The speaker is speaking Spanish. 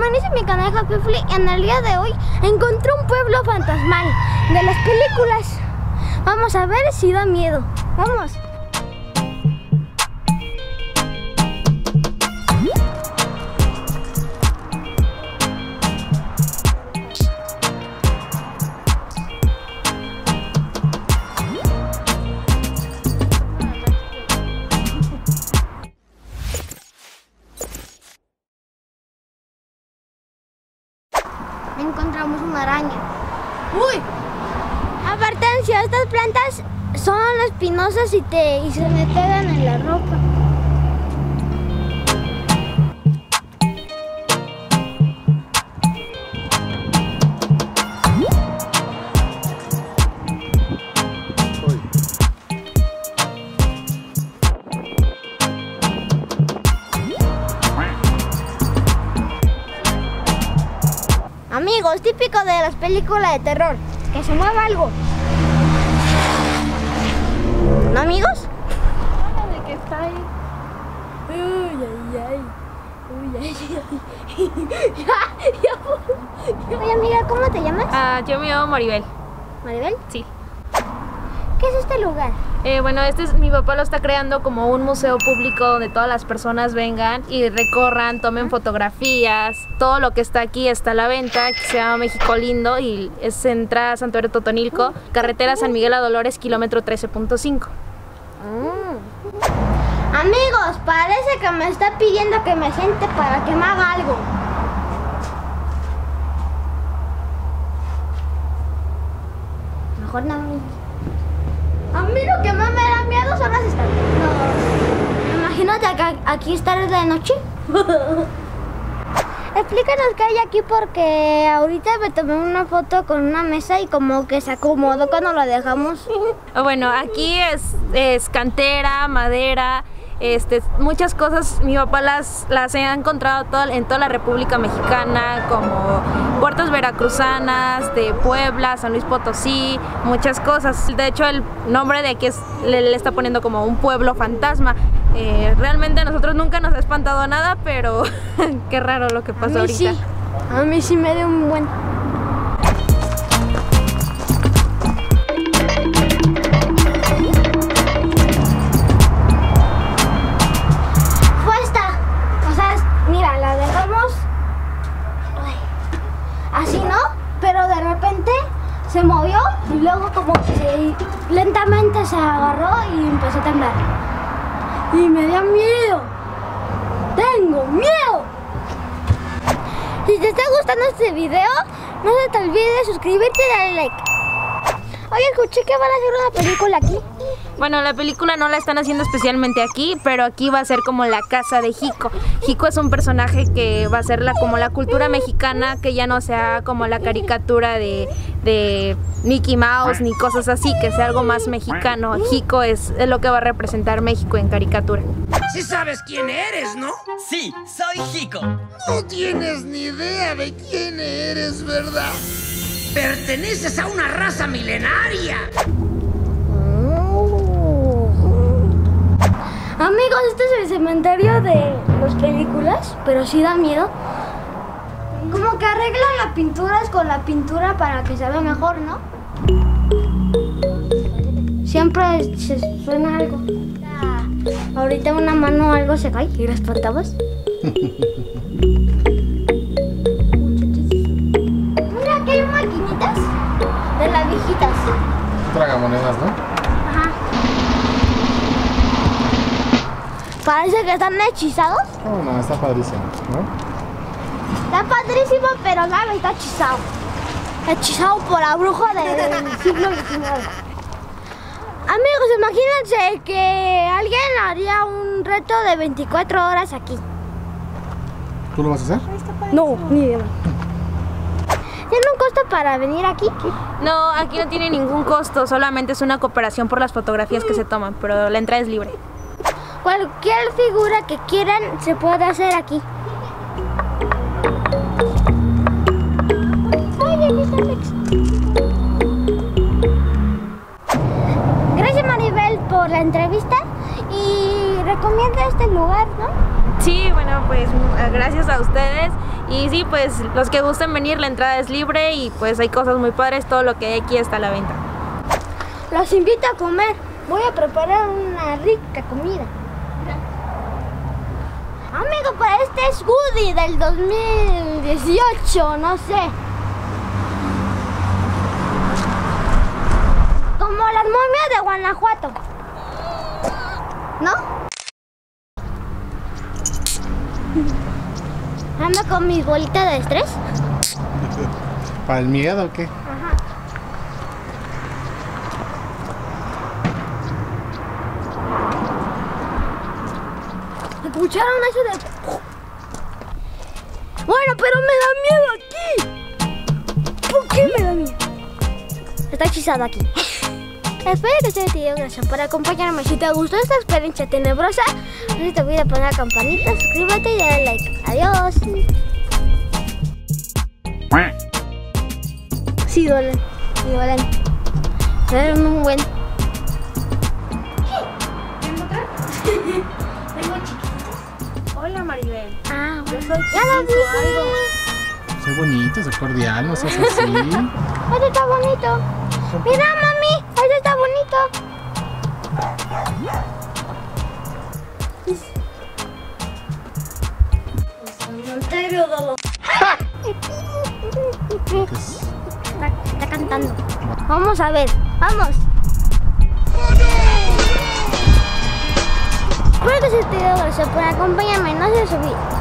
bienvenidos a mi canal Happy Flea. En el día de hoy encontré un pueblo fantasmal de las películas. Vamos a ver si da miedo. Vamos. Encontramos una araña. ¡Uy! Advertencia, estas plantas son espinosas y se me pegan en la ropa. Amigos, típico de las películas de terror, que se mueva algo. ¿No, amigos? De que está ahí. Uy, ay, ay. Uy, ay, ay. Oye, amiga, ¿cómo te llamas? Yo me llamo Maribel. ¿Maribel? Sí. ¿Qué es este lugar? Bueno, mi papá lo está creando como un museo público donde todas las personas vengan y recorran, tomen fotografías. Todo lo que está aquí está a la venta, que se llama México Lindo y es entrada a Santuario Totonilco, carretera San Miguel a Dolores, kilómetro 13.5. Amigos, parece que me está pidiendo que me siente para que me haga algo. Mejor no. A mí lo que más me da miedo son las estatuas. Imagínate aquí estar de noche. Explícanos qué hay aquí porque ahorita me tomé una foto con una mesa y como que se acomodó cuando la dejamos. Bueno, aquí es cantera, madera, muchas cosas. Mi papá las ha encontrado en toda la República Mexicana, como puertos veracruzanas, de Puebla, San Luis Potosí, muchas cosas. De hecho, el nombre de aquí le está poniendo como un pueblo fantasma. Realmente a nosotros nunca nos ha espantado nada, pero qué raro lo que pasó ahorita. Sí. A mí sí me dio un buen... Así, ¿no? Pero de repente se movió y luego como que lentamente se agarró y empezó a temblar. Y me dio miedo. ¡Tengo miedo! Si te está gustando este video, no se te olvide suscribirte y darle like. Oye, escuché que van a hacer una película aquí. Bueno, la película no la están haciendo especialmente aquí, pero aquí va a ser como la casa de Jico. Jico es un personaje que va a ser como la cultura mexicana, que ya no sea como la caricatura de Mickey Mouse ni cosas así, que sea algo más mexicano. Jico es lo que va a representar México en caricatura. Sí sabes quién eres, ¿no? Sí, soy Jico. No tienes ni idea de quién eres, ¿verdad? Perteneces a una raza milenaria. Amigos, este es el cementerio de las películas, pero sí da miedo. Como que arreglan las pinturas con la pintura para que se vea mejor, ¿no? Siempre se suena algo. Ahorita una mano o algo se cae y las espantabas. Mira, aquí hay maquinitas de las viejitas. Tragamonedas, ¿no? Ajá. Parece que están hechizados. Oh, no, está padrísimo, ¿no? Está padrísimo, pero nada, está hechizado. Hechizado por la bruja del siglo XIX. Amigos, imagínense que alguien haría un reto de 24 horas aquí. ¿Tú lo vas a hacer? No, ni idea. ¿Tiene un costo para venir aquí? No, aquí no tiene ningún costo, solamente es una cooperación por las fotografías que se toman, pero la entrada es libre. Cualquier figura que quieran se puede hacer aquí. Ay, aquí está Alex. Gracias, Maribel, por la entrevista y recomienda este lugar, ¿no? Sí, bueno, pues gracias a ustedes. Y sí, pues los que gusten venir, la entrada es libre y pues hay cosas muy padres, todo lo que hay aquí está a la venta. Los invito a comer. Voy a preparar una rica comida. Amigo, pues este es Woody del 2018, no sé. Como las momias de Guanajuato. ¿No? Ando con mis bolitas de estrés. ¿Para el miedo o qué? Ajá. ¿Escucharon eso de...? Bueno, pero me da miedo aquí. ¿Por qué me da miedo? Está hechizado aquí. Espero que este video, gracias por acompañarme. Si te gustó esta experiencia tenebrosa, no te olvides poner la campanita, suscríbete y dale like. Adiós. Sí duelen, sí duelen. Duelen un buen. Hola Maribel. Ah, Yo soy ya lo vi. Soy bonito, soy cordial, no seas así. Este está bonito. Mira, mami, este está bonito. Está cantando. Vamos a ver, vamos. Espero que este video gracias por acompañarme. No se olviden.